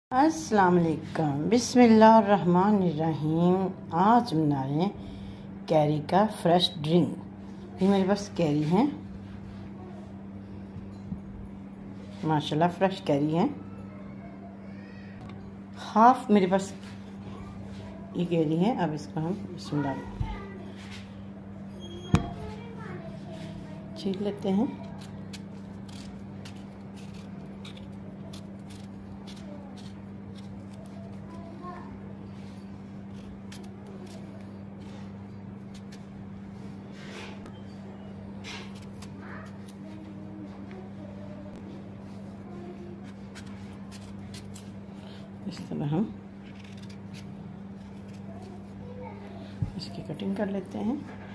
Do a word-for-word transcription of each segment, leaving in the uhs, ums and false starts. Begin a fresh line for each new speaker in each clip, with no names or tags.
अस्सलाम वालेकुम, बिस्मिल्लाहिर्रहमानिर्रहीम। आज बना रहे हैं कैरी का फ्रेश ड्रिंक। ये मेरे पास कैरी है, माशाल्लाह फ्रेश कैरी है। हाफ मेरे पास ये कैरी है। अब इसको हम बिस्मिल्लाह छील लेते हैं। इस तरह हम इसकी कटिंग कर लेते हैं।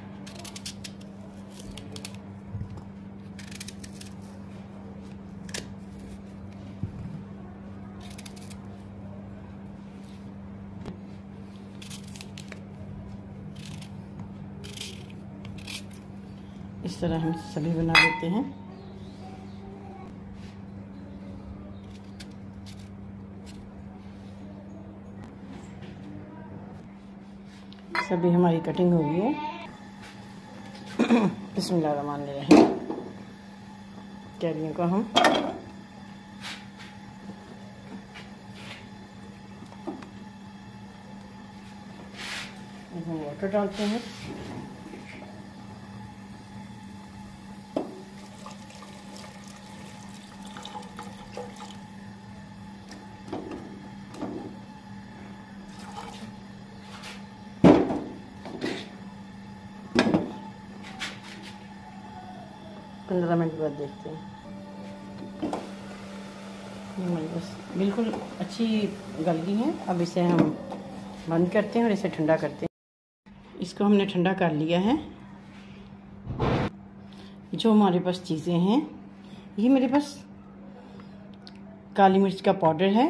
इस तरह हम सभी बना लेते हैं। सभी हमारी कटिंग हो गई है। बिस्मिल्लाहिर्रहमानिर्रहीम। कैरियों को हम इसमें वाटर डालते हैं। पंद्रह मिनट बाद देखते हैं। बस बिल्कुल अच्छी गल गई है। अब इसे हम बंद करते हैं और इसे ठंडा करते हैं। इसको हमने ठंडा कर लिया है। जो हमारे पास चीज़ें हैं, ये मेरे पास काली मिर्च का पाउडर है,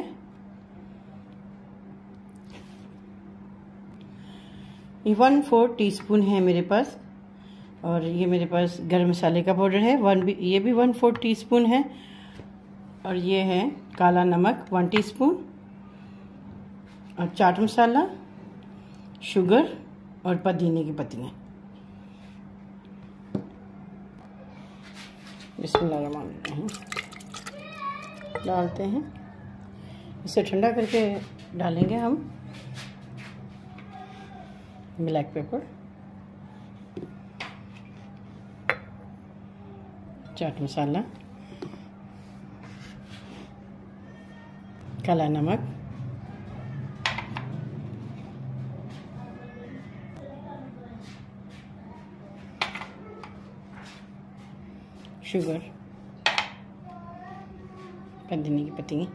ये वन फोर टीस्पून है मेरे पास। और ये मेरे पास गरम मसाले का पाउडर है, वन भी ये भी वन फोर टीस्पून है। और ये है काला नमक वन टीस्पून, और चाट मसाला, शुगर और पुदीने की पत्तियाँ। बिस्मिल्लाहिर्रहमानिर्रहीम डालते हैं। इसे ठंडा करके डालेंगे हम ब्लैक पेपर, चाट मसाला, काला नमक, शुगर, पुदीने की पत्तियाँ।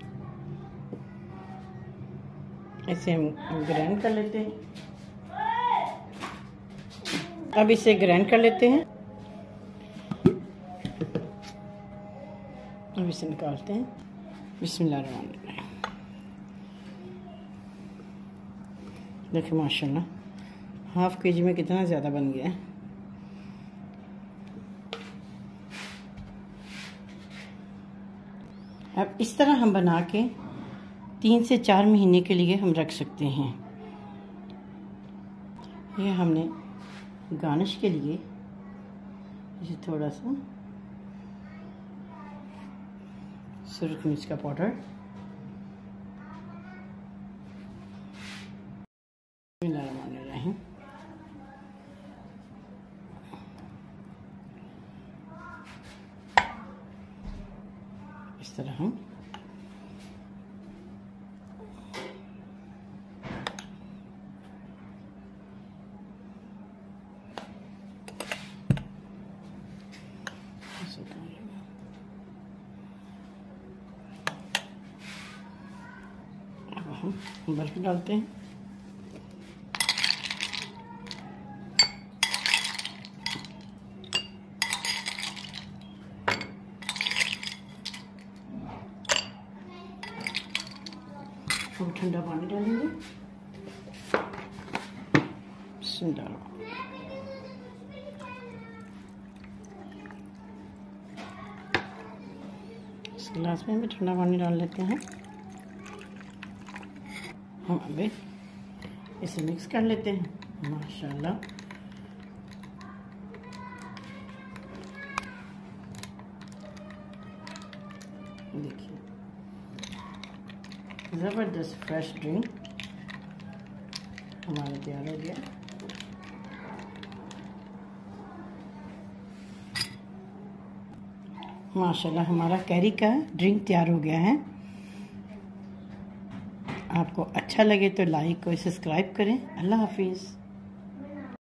इसे हम ग्राइंड कर लेते हैं। अब इसे ग्राइंड कर लेते हैं। अब इसे निकालते हैं। बिस्मिल्लाहिर्रहमानिर्रहीम। देखिए माशाल्लाह हाफ के जी में कितना ज़्यादा बन गया है। अब इस तरह हम बना के तीन से चार महीने के लिए हम रख सकते हैं। ये हमने गार्निश के लिए इसे थोड़ा सा सुरख मिर्च का पाउडर, बिस्मिल्लाहिर्रहमानिर्रहीम, इस तरह हम हम बर्फ डालते हैं। हम ठंडा पानी डालेंगे। इस गिलास में भी ठंडा पानी डाल लेते हैं। हम अभी इसे मिक्स कर लेते हैं। माशाल्लाह देखिए ज़बरदस्त फ्रेश ड्रिंक हमारा तैयार हो गया। माशाल्लाह हमारा कैरी का ड्रिंक तैयार हो गया है। आपको अच्छा लगे तो लाइक और सब्सक्राइब करें। अल्लाह हाफिज़।